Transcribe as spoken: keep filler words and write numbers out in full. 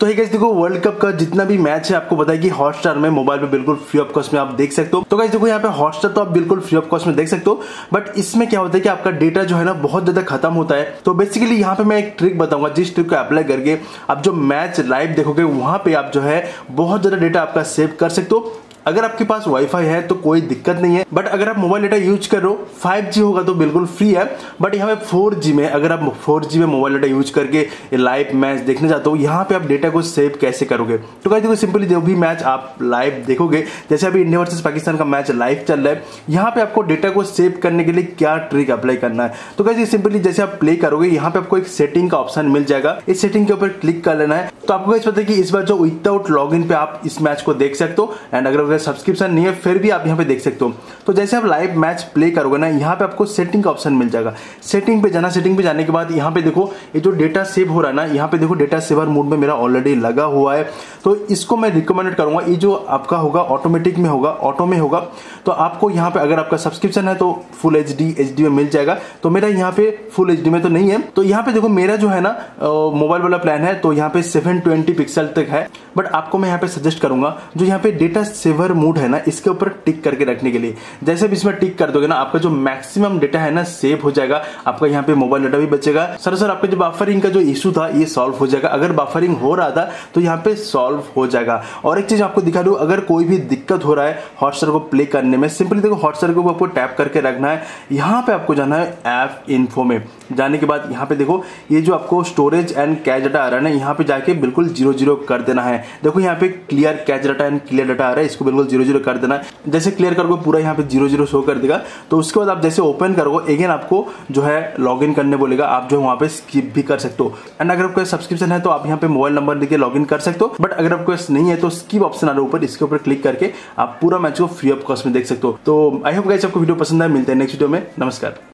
तो गाइस देखो, world cup का जितना भी मैच है आपको पता है कि हॉटस्टार में मोबाइल पे बिल्कुल फ्री ऑफ कॉस्ट में आप देख सकते हो। तो गाइस देखो, यहाँ पे हॉटस्टार तो आप बिल्कुल फ्री ऑफ कॉस्ट में देख सकते हो, बट इसमें क्या होता है कि आपका डेटा जो है ना बहुत ज्यादा खत्म होता है। तो बेसिकली यहाँ पे मैं एक ट्रिक बताऊंगा, जिस ट्रिक को अप्लाई करके आप जो मैच लाइव देखोगे वहां पे आप जो है बहुत ज्यादा डेटा आपका सेव कर सकते हो। अगर आपके पास वाईफाई है तो कोई दिक्कत नहीं है, बट अगर आप मोबाइल डेटा यूज कर रहे हो, फाइव जी होगा तो बिल्कुल फ्री है। बट यहाँ पे फोर जी में अगर आप फोर जी में मोबाइल डेटा यूज करके लाइव मैच देखने जाते हो, यहाँ पे आप डेटा को सेव कैसे करोगे? तो गाइस देखो, सिंपली जो भी मैच आप लाइव देखोगे, जैसे अभी इंडिया वर्सेस पाकिस्तान का मैच लाइव चल रहा है, यहाँ पे आपको डेटा को सेव करने के लिए क्या ट्रिक अप्लाई करना है? तो गाइस सिंपली जैसे आप प्ले करोगे, यहाँ पे आपको एक सेटिंग का ऑप्शन मिल जाएगा, इस सेटिंग के ऊपर क्लिक कर लेना है। तो आपको गाइस पता है कि इस बार जो विदाउट लॉग इन पे आप इस मैच को देख सकते हो, एंड अगर सब्सक्रिप्शन नहीं है फिर भी आप यहाँ पे देख सकते हो। तो जैसे आप लाइव मैच प्ले करोगे ना, यहाँ पे आपको सेटिंग का ऑप्शन मिल जाएगा। सेटिंग पे जाना, सेटिंग पे जाने के बाद यहाँ पे देखो ये जो डेटा सेव हो रहा है ना, यहाँ पे देखो डेटा सेवर मोड में मेरा ऑलरेडी लगा हुआ है। तो इसको मैं रिकमेंड करूंगा, ये जो आपका होगा ऑटोमेटिक में होगा, ऑटो में होगा। तो आपको यहाँ पे अगर आपका सब्सक्रिप्शन है तो full H D H D में मिल जाएगा। तो मेरा यहाँ पे फुल एच डी में तो नहीं है। तो यहाँ पे देखो मेरा जो है ना मोबाइल वाला प्लान है, तो यहाँ पे सेवन ट्वेंटी पिक्सल तक है। बट आपको मैं यहाँ पे सजेस्ट करूंगा जो यहाँ पे डेटा सेवर मोड है ना, इसके ऊपर टिक करके रखने के लिए। जैसे भी इसमें टिक कर दोगे ना, आपका जो मैक्सिमम डेटा है ना सेव हो जाएगा, आपका यहाँ पे मोबाइल डेटा भी बचेगा। सर सर आपका जो बफरिंग का जो इशू था ये सॉल्व हो जाएगा। अगर बफरिंग हो रहा था तो यहाँ पे सॉल्व हो जाएगा। और एक चीज आपको दिखा दूं, अगर कोई भी दिक्कत हो रहा है हॉटस्टार को प्ले करने में, सिंपली देखो हॉटस्टार को आपको टैप करके रखना है। यहाँ पे आपको जाना है ऐप इन्फो में। जाने के बाद यहाँ पे देखो ये जो आपको स्टोरेज एंड कैश डाटा आ रहा है ना, यहाँ पे जाके बिल्कुल जीरो जीरो कर देना है। देखो यहाँ पे clear cache data and clear data आ रहा है, इसको बिल्कुल जीरो जीरो कर देना है। जैसे क्लियर करोगे पूरा यहाँ पे जीरो जीरो शो कर देगा। तो उसके बाद आप जैसे ओपन करोगे, अगेन आपको जो है लॉग इन करने बोलेगा, आप जो है वहाँ पे स्किप भी कर सकते हो। एंड अगर आपका सब्सक्रिप्शन है तो आप यहाँ पे मोबाइल नंबर देके लॉग इन कर सकते हो। बट अगर आपको नहीं है तो स्किप ऑप्शन आ रहा है ऊपर, इसके ऊपर क्लिक करके आप पूरा मैच को फ्री ऑफ कॉस्ट में देख सकते हो। तो आई होप गाइस आपको वीडियो पसंद आए। मिलते हैं नेक्स्ट वीडियो में। नमस्कार।